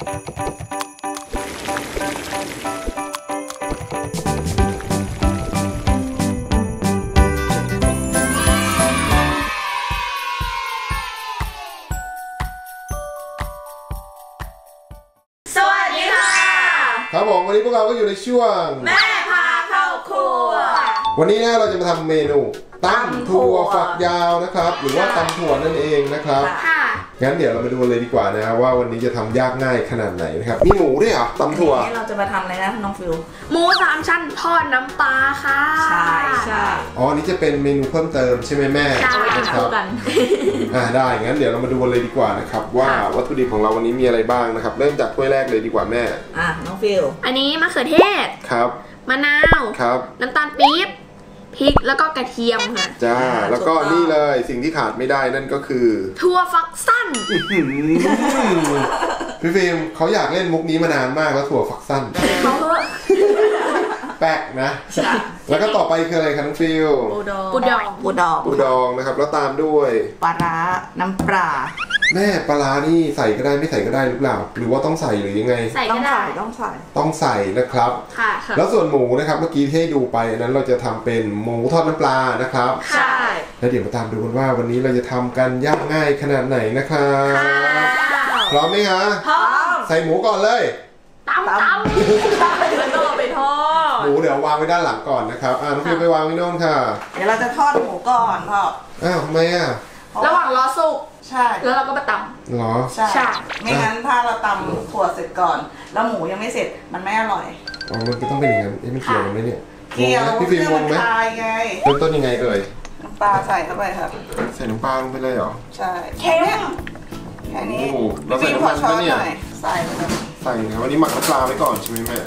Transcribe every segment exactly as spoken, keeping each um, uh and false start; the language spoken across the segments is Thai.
ครับผมวันนี้พวกเราก็อยู่ในช่วงแม่พาเข้าครัววันนี้นะเราจะมาทำเมนูตำถั่วฝักยาวนะครับหรือว่าตำถั่วนั่นเองนะครับงั้นเดี๋ยวเราไปดูเลยดีกว่านะว่าวันนี้จะทำยากง่ายขนาดไหนนะครับมีหมูด้วยเหรอตำถั่วเราจะมาทำอะไรนะน้องฟิวหมูสามชั้นทอดน้ำปลาค่ะใช่ใช่อ๋อนี่จะเป็นเมนูเพิ่มเติมใช่ไหมแม่เอาไว้กินคู่กันอ่าได้งั้นเดี๋ยวเรามาดูเลยดีกว่านะครับว่าวัตถุดิบของเราวันนี้มีอะไรบ้างนะครับเริ่มจากถ้วยแรกเลยดีกว่าแม่อ่ะน้องฟิวอันนี้มะเขือเทศครับมะนาวครับน้ำตาลปี๊บพริกแล้วก็กระเทียมค่ะจ้าแล้วก็นี่เลยสิ่งที่ขาดไม่ได้นั่นก็คือถั่วฝักสั้นพี่ฟิล์มเขาอยากเล่นมุกนี้มานานมากแล้วถั่วฝักสั้นแปลกนะแล้วก็ต่อไปคืออะไรคะน้องฟิลปูดองปูดองปูดองปูดองนะครับแล้วตามด้วยปลาร้าน้ำปลาแม่ปลานี่ใส่ก็ได้ไม่ใส่ก็ได้หรือเปล่าหรือว่าต้องใส่หรือยังไงใส่ก็ได้ต้องใส่ต้องใส่นะครับค่ะแล้วส่วนหมูนะครับเมื่อกี้ที่ให้ดูไปนั้นเราจะทำเป็นหมูทอดน้ำปลานะครับใช่แล้วเดี๋ยวมาตามดูกันว่าวันนี้เราจะทำกันยากง่ายขนาดไหนนะครับพร้อมไหมคะพร้อมใส่หมูก่อนเลยตำตำแล้วก็ไปทอดหมูเดี๋ยววางไว้ด้านหลังก่อนนะครับอ่าน้องฟิวไปวางไว้โน่นค่ะเดี๋ยวเราจะทอดหมูก่อนพ่ออ้าวทำไมอ่ะระหว่างรอสุกใช่แล้วเราก็มาตำหรอใช่ไม่งั้นถ้าเราตำถั่วเสร็จก่อนแล้วหมูยังไม่เสร็จมันไม่อร่อยอ๋อมันก็ต้องเป็นอย่างนั้นไม่เกี่ยวกันไหมเนี่ยเกี่ยวพี่ฟิล์มงงไหมไงเริ่มต้นยังไงเอ่ยน้ำปลาใส่เข้าไปครับใส่น้ำปลาลงไปเลยเหรอใช่แค่นี้แค่นี้เราใส่น้ำมันไปเนี่ยใส่เลยใส่ครับวันนี้หมักน้ำปลาไว้ก่อนใช่ไหมแม่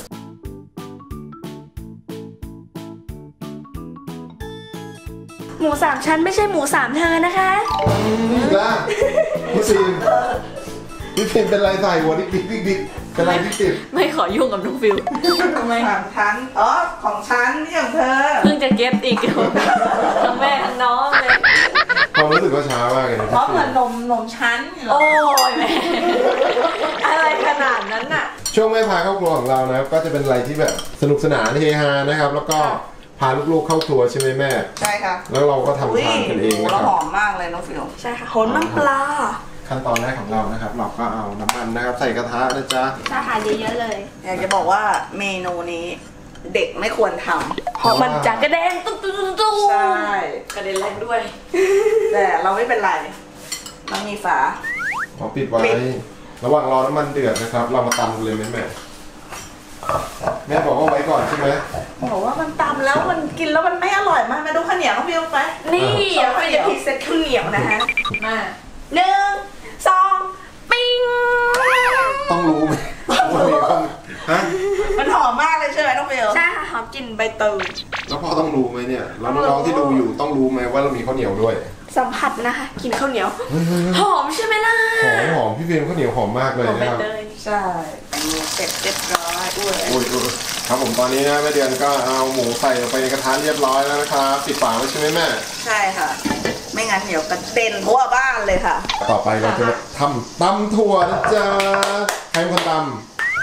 หมูสามชั้นไม่ใช่หมูสามเธอนะคะอีกแล้วพี่ฟิล์มพี่ฟิล์มเป็นไรใส่หัวดิ๊กดิ๊กดิ๊กดิ๊กเป็นไรพี่ฟิล์มไม่ขอยุ่งกับน้องฟิวทำไมสามชั้นอ๋อของฉันนี่ของเธอเพิ่งจะเก็ตอีกทั้งแม่ทั้งน้องเลยความรู้สึกว่าช้ามากเลยเพราะเหมือนนมนมชั้นโอ้ยแม่อะไรขนาดนั้นน่ะช่วงแม่พาเข้าครัวของเรานะก็จะเป็นอะไรที่แบบสนุกสนานเฮฮานะครับแล้วก็พาลูกๆเข้าครัวใช่ไหมแม่ใช่ค่ะแล้วเราก็ทำทานกันเองนะครับหอมมากเลยน้องฟิวใช่ค่ะหอมน้ำปลาขั้นตอนแรกของเรานะครับเราก็เอาน้ำมันนะครับใส่กระทะนะจ๊ะใช่ค่ะเยอะๆเลยอยากจะบอกว่าเมนูนี้เด็กไม่ควรทำเพราะมันจะกระเด็นตุ๊บตุ๊บตุ๊บใช่กระเด็นแรงด้วยแต่เราไม่เป็นไรเรามีฝาขอปิดไว้ระหว่างรอน้ำมันเดือดนะครับเรามาตำกันเลยไหมแม่แม่บอกว่าไว้ก่อนใช่ไหมบอกว่ามันตำแล้วมันกินแล้วมันไม่อร่อยมากมาดูข้าวเหนียวน้องฟิวไปนี่เราจะพรีเซตข้าวเหนียวนะฮะมาหนึ่งสองปิ้งต้องรู้ไหมว่ามีคนฮะมันหอมมากเลยใช่ไหมน้องฟิวใช่ค่ะหอมกลิ่นใบเตยแล้วพ่อต้องรู้ไหมเนี่ยแล้วน้องๆที่ดูอยู่ต้องรู้ไหมว่าเรามีข้าวเหนียวด้วยสัมผัสนะคะกินข้าวเหนียวหอมใช่ไหมล่ะหอมหอมพี่เฟิล์มข้าวเหนียวหอมมากเลยนะครับใช่เสร็จเรียบร้อยอุ้ยอุ้ยครับผมตอนนี้นะแม่เดือนก็เอาหมูใส่ลงไปในกระทะเรียบร้อยแล้วนะครับปิดฝาไว้ใช่ไหมแม่ใช่ค่ะไม่งั้นเดี๋ยวกระเด็นทั่วบ้านเลยค่ะต่อไปเราจะทำตำถั่วนะจ๊ะใครเป็นคนตำ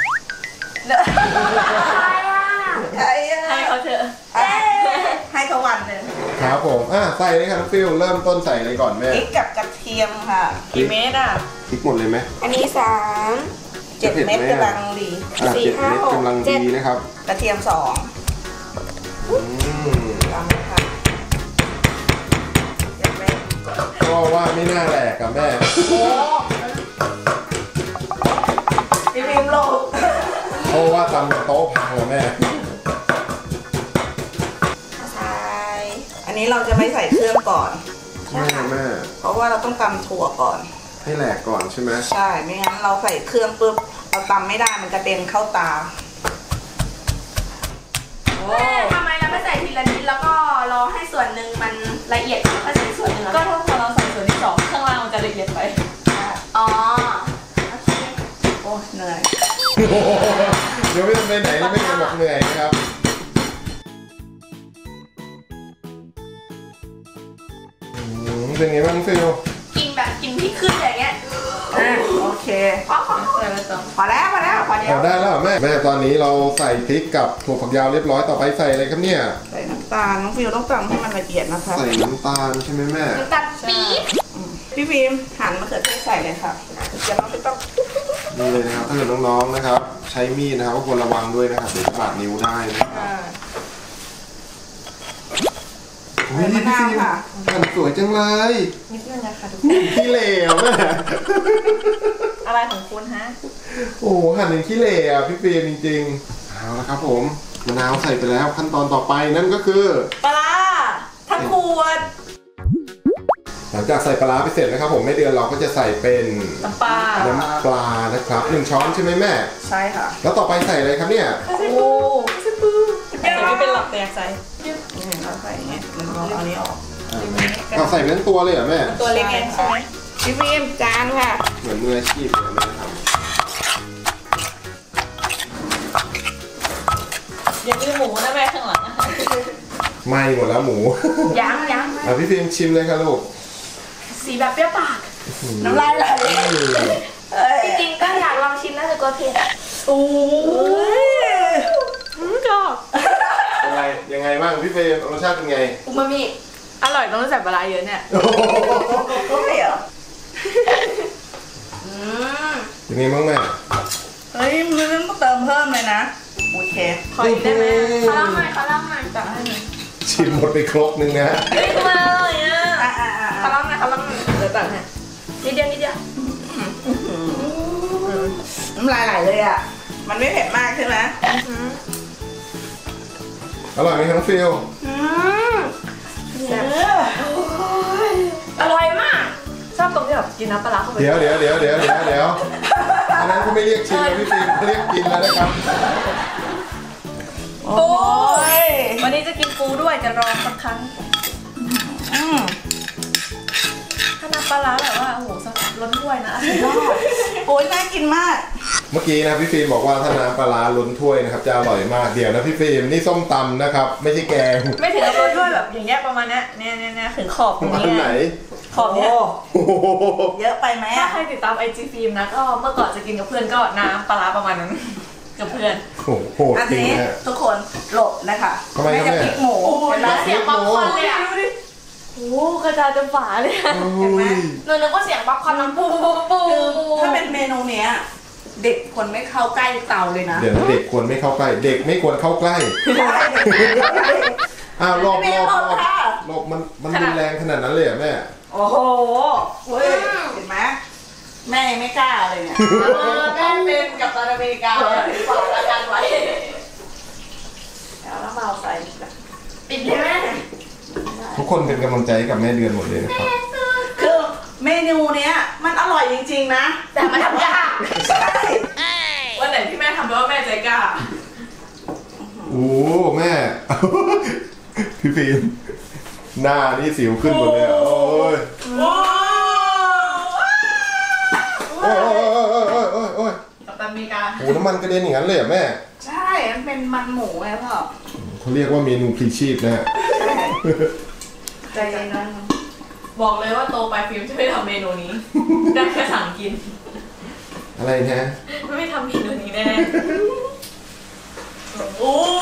ให้เขาเถอะให้เขาวันเลยครับผมอ่ะใส่เลยค่ะน้องฟิวเริ่มต้นใส่อะไรก่อนแม่พริกกับกระเทียมค่ะกี่เม็ดอ่ะพริกหมดเลยไหมอันนี้สามเจ็ดเม็ดกำลังดีสี่ห้าหกกำลังดีนะครับกระเทียมสองลำค่ะเจ็ดเม็ดก็ว่าไม่น่าแหลกกับแม่พี่พิมพ์โลกเพราะว่าตำโต๊ะพังเลยแม่อันนี้เราจะไม่ใส่เครื่องก่อนใช่แม่เพราะว่าเราต้องตำถั่วก่อนให้แหลกก่อนใช่ไหมใช่ไม่งั้นเราใส่เครื่องปุ๊บเราตำไม่ได้มันกระเด็นเข้าตาแม่ทำไมเราไม่ใส่ทีละนิดแล้วก็รอให้ส่วนหนึ่งมันละเอียดแล้วก็ใส่ส่วนหนึ่งก็ถ้าพอเราใส่ส่วนที่สองข้างล่างมันจะละเอียดไปอ๋อโอเคโอ้เหนื่อยเดี๋ยวไม่ต้องไปไหนไม่ต้องบอกเหนื่อยนะครับเป็นไงบ้างฟิลกินแบบกินพริกขึ้นอย่างเงี้ยอ่าโอเคพอใส่แล้วต่อพอแล้วพอแล้วพอแล้วเอาได้แล้วแม่แม่ตอนนี้เราใส่พริกกับถั่วฝักยาวเรียบร้อยต่อไปใส่อะไรครับเนี่ยใส่น้ำตาลน้องฟิวต้องตำให้มันละเอียดนะคะใส่น้ำตาลใช่ไหมแม่ตัดปี๊บพี่ฟิล์มหั่นมะเขือเทศใส่เลยค่ะจะน้องไม่ต้องนี่เลยนะครับถ้าเกิดน้องๆนะครับ ใช้มีดนะครับก็ควรระวังด้วยนะครับเดี๋ยวจะบาดนิ้วได้นะครับอุ้ยพี่ฟิล์มหั่นสวยจังเลยนิดนึงนะคะทุกคนขี้เหร่อะแม่อะไรของคุณฮะโอ้โหหั่นเป็นขี้เหร่อะพี่ฟิล์มจริงๆเอาละครับผมมะนาวใส่ไปแล้วขั้นตอนต่อไปนั่นก็คือปลาร้าทั้งขวดหลังจากใส่ปลาร้าไปเสร็จนะครับผมแม่เดือนเราก็จะใส่เป็นน้ำปลาน้ำปลานะครับหนึ่งช้อนใช่ไหมแม่ใช่ค่ะแล้วต่อไปใส่อะไรครับเนี่ยใส่ปูใส่ปูใส่ไม่เป็นหลักแต่อยากใส่นี่เราใส่อย่างเงี้ยเราเอาอันนี้ออกเอาใส่เป็นตัวเลยเหรอแม่ตัวเล็กไงใช่ไหมพี่ฟิล์มจานค่ะเหมือนมืออาชีพเลยแม่ทอย่าลืมหมูนะแม่ข้างหลังำไหม้หมดแล้วหมูยังยังอ่ะพี่ฟิล์มชิมเลยครับลูกสีแบบเปรี้ยวปากน้ำลายไหลเอ้ยจริงๆก็อยากลองชิมนะแต่กลัวเผ็ดโอ้ยก็อะไรยังไงบ้างพี่ฟิล์มรสชาติเป็นไงอูมามิอร่อยต้องใส่ปลาร้าเยอะเนี่ยก็ไม่เหรออืมเป็นไงบ้างแม่เฮ้ยมือต้องเติมเพิ่มเลยนะโอเคขออีกได้ไหมขอลองหน่อยขอลองหน่อยจับให้หน่อยชิมหมดไปครกนึงนะเฮ้ยมาเลยอ่ะอ่ะอ่ะอ่ะขอลองหน่อยขอลองหน่อยเดี๋ยวตักให้นิดเดียวนิดเดียวน้ำลายไหลเลยอ่ะมันไม่เผ็ดมากใช่ไหมอร่อยไหมครับน้องฟิลอืมอร่อยมากชอบตรงที่แบบกินน้ำปลาร้าเข้าไปเดี๋ยวเดี๋ยวเดี๋ยวเดี๋ยวเดี๋ยวเดี๋ยวอันนั้นก็ไม่เรียกชิมแล้วพี่ฟิล์มเขาเรียกกินแล้วนะครับโอ้ยวันนี้จะกินปูด้วยจะลองสักครั้งอืมถ้าน้ำปลาร้าแบบว่าโอ้โหสักล้นถ้วยนะโอ้ยน่ากินมากเมื่อกี้นะพี่ฟิล์มบอกว่าถ้าน้ำปลาร้าล้นถ้วยนะครับจะอร่อยมากเดี๋ยวนะพี่ฟิล์มนี่ส้มตำนะครับ ไม่ใช่แกงไม่ถึงกับล้นถ้วยแบบอย่างเงี้ยประมาณเนี้ยเนี่ยเนี่ยเนี่ยถึงขอบตรงอันนี้ไหนขอบเนี้ยโอ้โหเยอะไปไหมถ้าอ่ะใครติดตามไอจีฟิล์มนะก็เมื่อก่อนจะกินกับเพื่อนก็น้ำปลาร้าประมาณนั้นกับเพื่อนโอ้โหโหดอันจริงนี้นะทุกคนหลบนะคะทำไมครับจะแม่พริกหมูเห็นไหมเสียงป๊อปคอร์นเลยอะโอ้โหกระจายเต็มฝาเลยอะโอ้ยหนูนึกว่าเสียงป๊อปคอร์นมันปูปูปูคือถ้าเป็นเมนูเนี้ยเด็กควรไม่เข้าใกล้เตาเลยนะเดี๋ยวนะเด็กควรไม่เข้าใกล้ เด็กไม่ควรเข้าใกล้อ้าวรอบรอบรอบรอบมันมันรุนแรงขนาดนั้นเลยเหรอแม่โอ้โหเฮ้ยเห็นไหมแม่ยังไม่กล้าเลยเนี่ยแม่เป็นกับตอนอเมริกาเลยฝากอาการไว้แล้วน้ำเบาใส่ปิดเลยแม่ทุกคนเป็นกำลังใจให้กับแม่เดือนหมดเลยนะครับคือเมนูเนี้ยมันอร่อยจริงๆนะแต่มันทำยากใช่วันไหนที่แม่ทำแล้วแม่ใจกล้าโอ้แม่ พี่ฟิล์มหน้านี่สิวขึ้นหมดเลยอะโอ้ยโอ้โอ้ยโอ้ยโอ้ยโอ้ยโอ้ยกับตันอเมริกาโอ้น้ำมันกระเด็นอย่างนั้นเลยเหรอแม่ใช่มันเป็นมันหมูไงพ่อเขาเรียกว่าเมนูพลีชีพนะฮะใจเย็นนะบอกเลยว่าโตไปฟิล์มจะไม่ทำเมนูนี้ได้แค่สั่งกินอะไรนะไม่ทำเมนูนี้แน่โอ้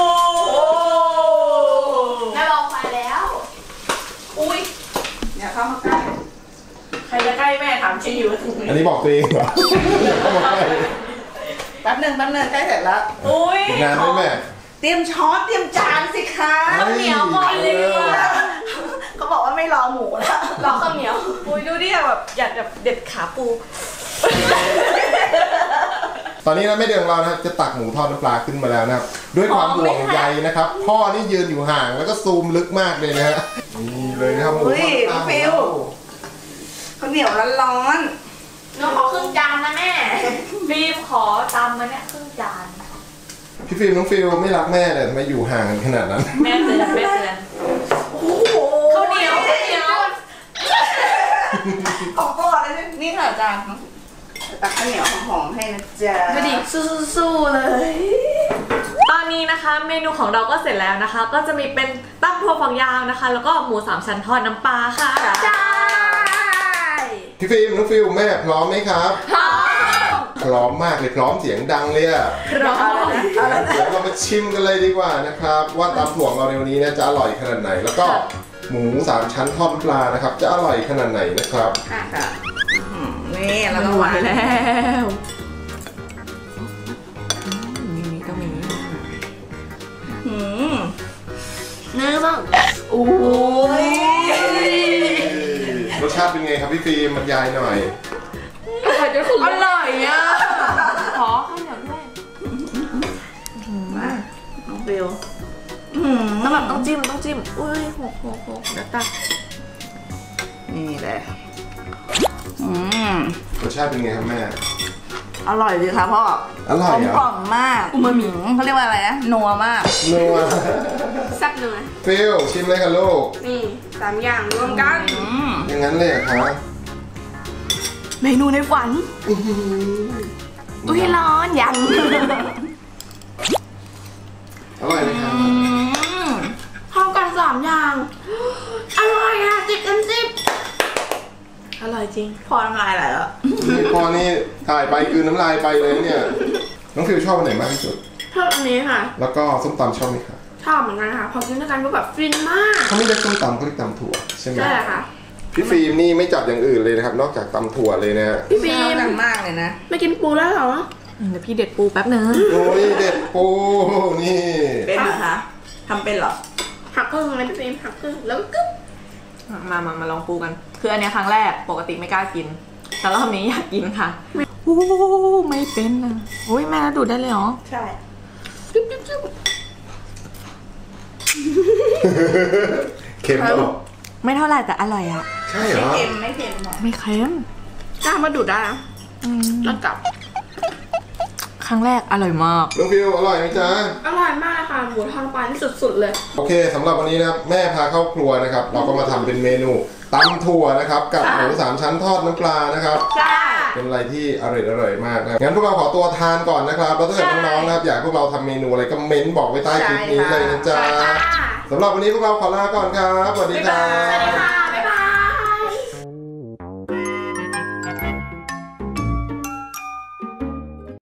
แม่ลองไฟแล้วอุ้ยอย่าเข้ามาใกล้ใครจะใกล้แม่ถามชื่ออยู่ถึงอันนี้บอกตัวเองเหรอเข้ามาใกล้แป๊บหนึงแป๊บหนึงใกล้เสร็จแล้วอุ้ยอีกนานไหมแม่เตรียมช้อนเตรียมจานสิคะข้าวเหนียวก่อนเลยดีกว่าเขาบอกว่าไม่รอหมูแล้วลองข้าวเหนียวอุ้ยดูดิแบบอยากแบบเด็ดขาปูตอนนี้นะแม่เดือนของเรานะครับจะตักหมูทอดน้ำปลาขึ้นมาแล้วนะครับด้วยความห่วงใยนะครับ พ่อนี่ยืนอยู่ห่างแล้วก็ซูมลึกมากเลยนะฮะนี่เลยนะครับหมูทอดน้ำปลาของเราข้าวเหนียวร้อนหนูขอครึ่งจานนะแม่ฟิล์มขอตำมาเนี่ยครึ่งจานพี่ฟิล์มน้องฟิลไม่รักแม่เลยทำไมอยู่ห่างกันขนาดนั้นแม่เตือนแม่เตือนๆโอ้โหข้าวเหนียวข้าวเหนียวของโปรดเลยนี่ค่ะจานตักข้าวเหนียวหอมๆให้นะจ๊ะดูดิสู้ๆเลยตอนนี้นะคะเมนูของเราก็เสร็จแล้วนะคะ ก็จะมีเป็นตั้มถั่วฝักยาวนะคะ แล้วก็หมูสามชั้นทอดน้ำปลาค่ะใช่พี่ฟิล์มน้องฟิลแม่พร้อมไหมครับพร้อร้อมมากเลยพร้อมเสียงดังเลยอะพร้อมเดี๋ยวเรามาชิมกันเลยดีกว่านะครับว่าตำถั่วของเราในวันนี้เนี่ยจะอร่อยขนาดไหนแล้วก็หมูสามชั้นทอดน้ำปลานะครับจะอร่อยขนาดไหนนะครับค่ะค่ะอืมนี่แล้วก็ไหววางแล้วมีก็มีอืมเนื้อบ้างโอ้ยรสชาติเป็นไงครับพี่ฟิล์มบรรยายหน่อยอร่อยจนคุณอร่อยอ่ะขอข้าวเหนียวด้วยมาน้องฟิวต้องแบบต้องจิ้มต้องจิ้มอุ้ยหกหกหกนะตักนี่แหละอืมรสชาติเป็นไงครับแม่อร่อยดีค่ะพ่ออร่อยกลมเหรกล่ออมมากอูมามิเขาเรียกว่าอะไรนะนัวมากนัวแซ่บเลยฟิลชิมเลยค่ะลูกนี่สามอย่างรวมกันอืมอย่างนั้นเลยเหรอคะเมนูในฝัน อุ้ยร้อนยังอร่อยไหมครับเข้ากันสามอย่าง อร่อยอ่ะสิบเต็มสิบอร่อยจริงพอน้ำลายไหลแล้วนี่พอนี่ถ่ายไปคือน้ำลายไปเลยเนี่ยน้องฟิลชอบอันไหนมากที่สุดชอบอันนี้ค่ะแล้วก็ส้มตำชอบไหมครับชอบเหมือนกันค่ะ พอกินด้วยกันก็แบบฟินมากเขาไม่เรียกส้มตำเขาเรียกตำถั่วใช่ไหมใช่ค่ะพี่ฟิล์มนี่ไม่จับอย่างอื่นเลยนะครับ นอกจากตำถั่วเลยนะฮะพี่ฟิล์มดังมากเลยนะไม่กินปูแล้วเหรอเดี๋ยวพี่เด็ดปูแป๊บนึงโอ้ยเด็ดปูนี่เป็นเหรอคะทำเป็นเหรอหักครึ่งเลยพี่ฟิล์มหักครึ่งแล้วก็กึ๊บมามามาลองปูกัน คืออันเนี้ยครั้งแรกปกติไม่กล้ากิน แต่รอบนี้อยากกินค่ะโอ้ไม่เป็นอ่ะโอ้ยแม่ดูดได้เลยเหรอใช่จุ๊บจุ๊บจุ๊บเค็มเหรอไม่เท่าไหร่แต่อร่อยอ่ะใช่เหรไม่อเค็มไม่เค็มหรอกไม่เค็มกล้ามาดูดได้นะอืมแล้วกลับครั้งแรกอร่อยมากน้องฟิวอร่อยไหมจ๊ะอร่อยมากค่ะหมูทอดน้ำปลาที่สุดๆเลยโอเคสำหรับวันนี้นะครับแม่พาเข้าครัวนะครับ เราก็มาทำเป็นเมนูตำถั่วนะครับ กับหมูสามชั้นทอดน้ำปลานะครับใช่เป็นอะไรที่อร่อยอร่อยมากนะครับงั้นพวกเราขอตัวทานก่อนนะครับแล้วถ้าเกิดน้องๆนะครับอยากให้พวกเราทำเมนูอะไรก็เม้นบอกไว้ใต้คลิปนี้เลยนะจ๊ะค่ะสำหรับวันนี้พวกเราขอลาก่อนครับสวัสดีครับสวัสดีค่ะ